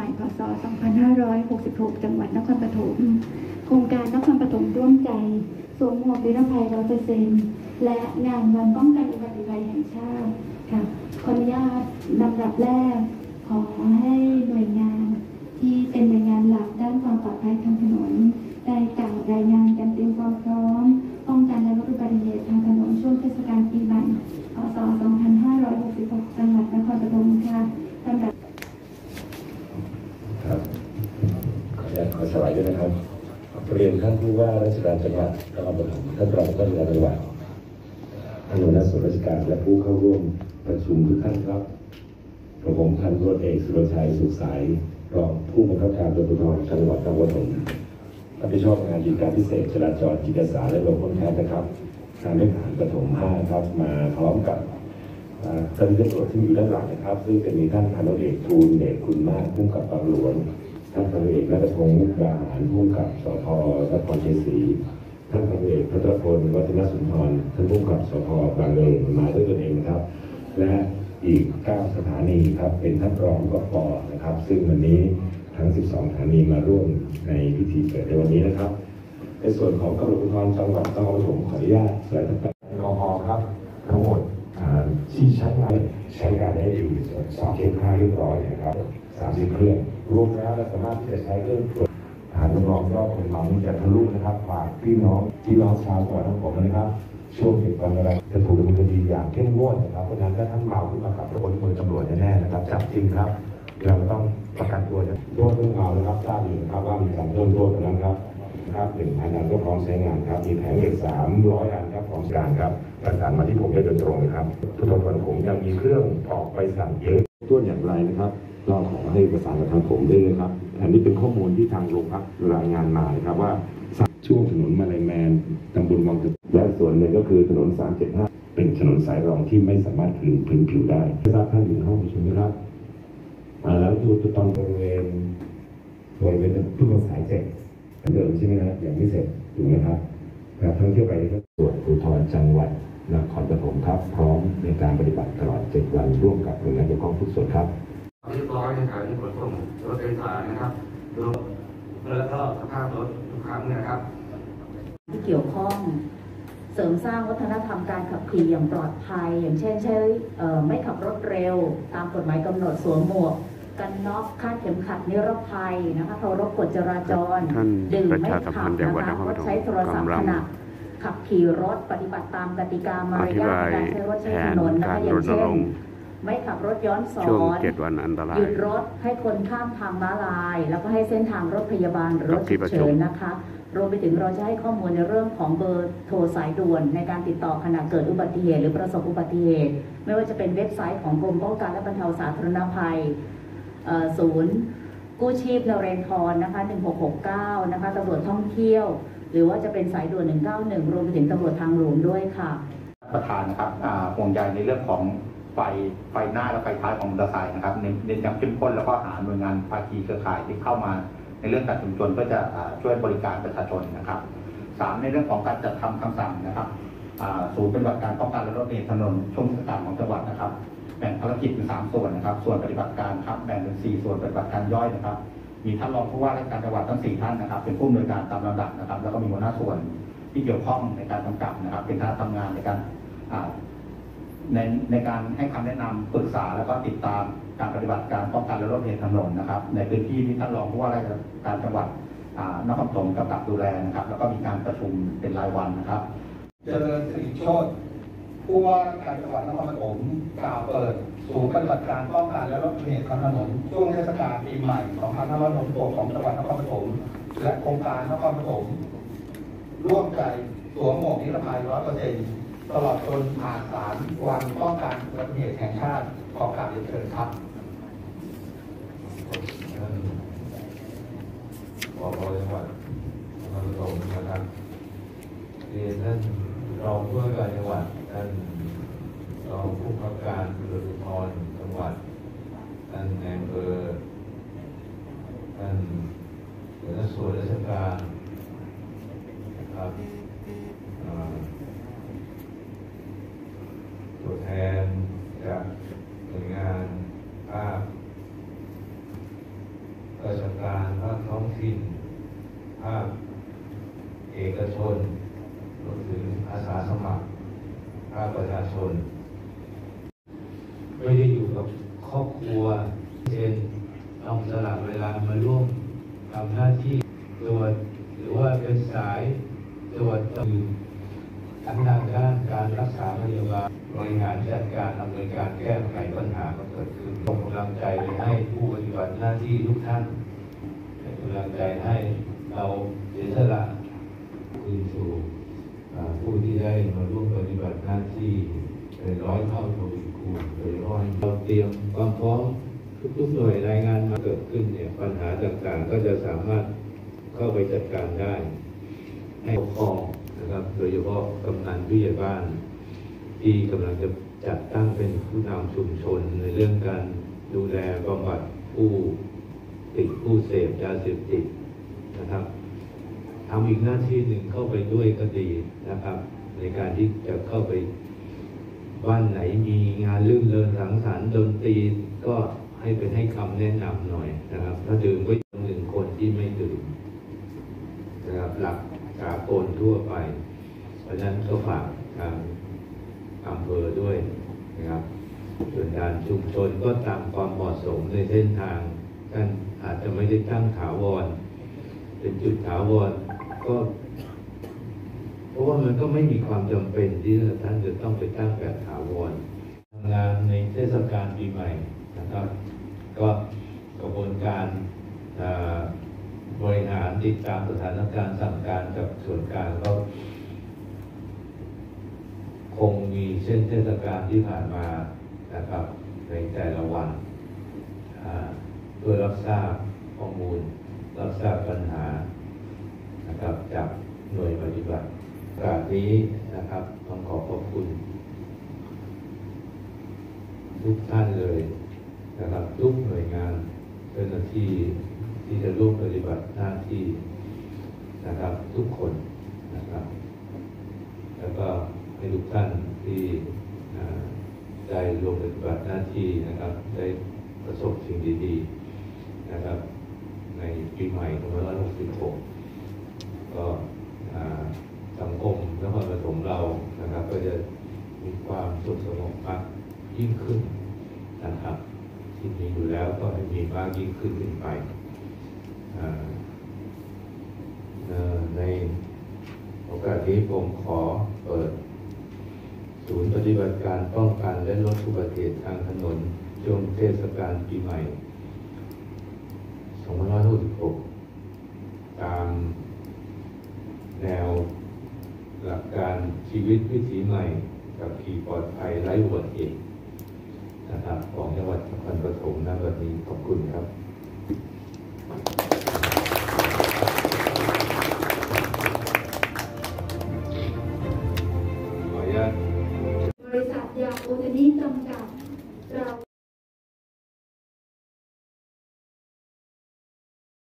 พ.ศ. 2566 จังหวัดนครปฐมโครงการนครปฐมร่วมใจสวมหมวกนิรภัย 100% และงานวันป้องกันอุบัติภัยแห่งชาติค่ะขออนุญาตลำดับแรกขอให้หน่วยงานที่เป็นหน่วยงานหลักด้านความปลอดภัยทางถนนได้กล่าวรายงานการเตรียมความพร้อมป้องกันและลดอุบัติเหตุทางถนนช่วงเทศกาลปีใหม่พ.ศ. 2566 จังหวัดนครปฐมค่ะลำดับครับขอสวัสดีด้วยนะครับเรียนท่านผู้ว่าราชการจังหวัดนครปฐมท่านรองผู้ว่าราชการจังหวัดท่านหัวหน้าส่วนราชการและผู้เข้าร่วมประชุมทุกท่านครับผมพันตำรวจเอกสุรชัยสุขใสรองผู้บังคับการตำรวจภูธรจังหวัดนครปฐมรับผิดชอบงานกิจการพิเศษจราจรจิตอาสาและลงพ้นแทนนะครับทางทหารปฐม5ครับมาพร้อมกับท่านตำรวจที่อยู่ด้านหลังนะครับซึ่งจะมีท่านพันตำรวจเอกทูลเดชคุณมากผู้กำกับบางหลวงท่านพันตำรวจเอกณัฐพงศ์มุกดาหารผู้กำกับสพ.นครชัยศรีท่านพันตำรวจเอกพัทรพลวัฒนสุนทรท่านผู้กำกับสพ.บางเลนมาด้วยตนเองนะครับและอีก9สถานีครับเป็นท่านรองกป.นะครับซึ่งวันนี้ทั้ง12สถานีมาร่วมในพิธีเปิดในวันนี้นะครับในส่วนของตำรวจภูธรจังหวัดนครปฐมขออนุญาตใส่ทั้งแอลกอฮอล์ครับทั้งหมดที่ใช้การได้อยู่2,500เรียบร้อยนะครับ30เครื่องรวมแล้วเราสามารถที่จะใช้เครื่องตรวจหาน้ำรองรอบคนเมาจะทะลุนะครับฝากพี่น้องชาวจังหวัดนครปฐมนะครับช่วงเหตุการณ์อะไรจะถูกดำเนินคดีอย่างเข้มงวดนะครับเพราะฉะนั้นถ้าท่านเมาขึ้นมาขับรถบนมือตำรวจแน่ๆนะครับจับจริงครับเราต้องประกันตัวโทษเรื่องเมานะครับทราบอยู่นะครับว่ามีการเพิ่มโทษนั้นครับ1,000 อันก็พร้อมใช้งานครับมีแผงเหล็ก300 อันครับพร้อมการครับประสานมาที่ผมได้โดยตรงเลยครับทุกคนผมยังมีเครื่องออกไปสั่งเยอะตัวอย่างไรนะครับก็ขอให้ประสานกับทางผมได้เลยครับอันนี้เป็นข้อมูลที่ทางโรงพักรายงานมาครับว่าช่วงถนนมาลายแมนตำบลวังตะและส่วนหนึ่งก็คือถนน375เป็นถนนสายรองที่ไม่สามารถคืนพื้นผิวได้ทราบท่านอยู่ในห้องประชุมนะครับแล้วดูตอนบริเวณทุกสายเจ็ดเดิมใช่ไหมครับอย่างไม่เสร็จถูกไหมครับท่องเที่ยวไปก็ตรวจภูธรจังหวัดนครปฐมครับพร้อมในการปฏิบัติตลอด7 วันร่วมกับหน่วยงานเกี่ยวข้องทุกส่วนครับเรียบร้อยในการที่ขนส่งรถโดยสารนะครับแล้วก็สภาพรถทุกครั้งนะครับที่เกี่ยวข้องเสริมสร้างวัฒนธรรมการขับขี่อย่างปลอดภัยอย่างเช่นไม่ขับรถเร็วตามกฎหมายกำหนดสวมหมวกกันน็อกคาดเข็มขัดนิรภัยนะคะเคารพกฎจราจรดื่มไม่ขับนะคะงดใช้โทรศัพท์ขณะขับขี่รถปฏิบัติตามกติกามารยาทในการใช้รถใช้ถนนนะคะอย่างเช่นไม่ขับรถย้อนสอนหยุดรถให้คนข้ามทางม้าลายแล้วก็ให้เส้นทางรถพยาบาลหรือรถฉุกเฉินนะคะรวมไปถึงเราจะให้ข้อมูลในเรื่องของเบอร์โทรสายด่วนในการติดต่อขณะเกิดอุบัติเหตุหรือประสบอุบัติเหตุไม่ว่าจะเป็นเว็บไซต์ของกรมป้องกันและบรรเทาสาธารณภัยศูนย์กู้ชีพนเรนทรนะคะ1669นะคะตำรวจท่องเที่ยวหรือว่าจะเป็นสายด่วน191รวมไปถึงตำรวจทางหลวงด้วยค่ะประธานนะครับห่วงใยในเรื่องของไฟหน้าและไฟท้ายของมอเตอร์ไซค์นะครับเน้นย้ำเข้มข้นแล้วก็หาหน่วยงานภาคีเครือข่ายที่เข้ามาในเรื่องการชุมชนเพื่อจะช่วยบริการประชาชนนะครับ3ในเรื่องของการจัดทำคำสั่งนะครับศูนย์ปฏิบัติการป้องกันและลดอุบัติเหตุถนนช่วงเทศกาลของจังหวัดนะครับแบ่งภารกิจเป็น3ส่วนนะครับส่วนปฏิบัติการครับแบ่งเป็น4ส่วนปฏิบัติการย่อยนะครับมีท่านรองผู้ว่าราชการจังหวัดทั้ง4ท่านนะครับเป็นผู้อำนวยการตามลำดับนะครับแล้วก็มีหัวหน้าส่วนที่เกี่ยวข้องในการกำกับนะครับเป็นคณะทำงานในการให้คำแนะนำปรึกษาแล้วก็ติดตามการปฏิบัติการป้องกันและลดอุบัติเหตุถนนนะครับในพื้นที่ที่ท่านรองผู้ว่าราชการจังหวัดนครปฐมกำกับดูแลนะครับแล้วก็มีการประชุมเป็นรายวันนะครับเจริญสิริโชติผู้ว่าราชการจังหวัดนครปฐมกล่าวเปิดศูนย์ปฏิบัติการป้องกันและลดอุบัติเหตุทางถนนช่วงเทศกาลปีใหม่2566ของจังหวัดนครปฐมและโครงการนครปฐมร่วมใจสวมหมวกนิรภัย 100% ตลอดจนผ่าน3 วันป้องกันอุบัติเหตุแห่งชาติขอกราบเรียนเชิญครับผอ.จังหวัดนครปฐมนะครับเรียนท่านรองผู้ว่าการจังหวัดท่านรองผู้บังคับการตำรวจภูธรจังหวัดท่านนายอำเภอท่านหัวหน้าส่วนราชการนะครับตัวแทนจากหน่วยงานภาคการภาคท้องถิ่นภาคเอกชนรวมถึงอาสาสมัครภาคประชาชนไม่ได้อยู่กับครอบครัวเช่นต้องสละเวลามาร่วมทำหน้าที่ตรวจหรือว่าเป็นสายตรวจทั้งทางด้านการรักษาพยาบาลบริหารจัดการดำเนินการแก้ไขปัญหาที่เกิดขึ้นส่งกำลังใจไปให้ผู้ปฏิบัติหน้าที่ทุกท่านเป็นกำลังใจให้เราเสียสละคืนสู่ผู้ที่ได้มาร่วมปฏิบัติหน้าที่เป็นร้อยเท่าทวีคูณเป็นร้อยเราเตรียมความพร้อมทุกๆหน่วยรายงานมาเกิดขึ้นเนี่ยปัญหาต่างๆก็จะสามารถเข้าไปจัดการได้ให้ปกครองนะครับโดยเฉพาะกำนันผู้ใหญ่บ้านที่กำลังจะจัดตั้งเป็นผู้นำชุมชนในเรื่องการดูแลบำบัดผู้ติดผู้เสพยาเสพติดนะครับทำอีกหน้าที่หนึ่งเข้าไปด้วยก็ดีนะครับในการที่จะเข้าไปบ้านไหนมีงานลื่นเริงสังสรรค์ดนตรีก็ให้คำแนะนำหน่อยนะครับถ้าดื่มก็หนึ่งคนที่ไม่ดื่มนะครับหลักสากลทั่วไปเพราะฉะนั้นก็ฝากทางอำเภอด้วยนะครับส่วนการชุมชนก็ตามความเหมาะสมในเส้นทางท่านอาจจะไม่ได้ตั้งถาวรเป็นจุดถาวรก็เพราะว่ามันก็ไม่มีความจำเป็นที่ท่านจะต้องไปตั้งแบบถาวรทำงานในเทศกาลปีใหม่นะครับก็กระบวนการบริหารติดตามสถานการณ์สั่งการจากส่วนกลางก็คงมีเช่นเทศกาลที่ผ่านมานะครับในแต่ละวันเพื่อรับทราบข้อมูลรับทราบปัญหานะครับจากหน่วยปฏิบัติการนี้นะครับต้องขอบคุณทุกท่านเลยนะครับทุกหน่วยงานเจ้าหน้าที่ที่จะร่วมปฏิบัติหน้าที่นะครับทุกคนนะครับแล้วก็ให้ทุกท่านที่ได้ร่วมปฏิบัติหน้าที่นะครับได้ประสบสิ่งดีๆนะครับในปีใหม่2566ก็สังคมนครปฐมเรานะครับก็จะมีความสุขสงบมากยิ่งขึ้นนะครับที่มีอยู่แล้วก็ให้มีมากยิ่งขึ้นไปในโอกาสนี้ผมขอเปิดศูนย์ปฏิบัติการป้องกันและลดอุบัติเหตุทางถนนช่วงเทศกาลปีใหม่2566ตามแนวหลักการชีวิตวิถีใหม่กับขี่ปลอดภัยไร้อุบัติเหตุนะครับของจังหวัดนครปฐมณ บัดนี้ขอบคุณครับ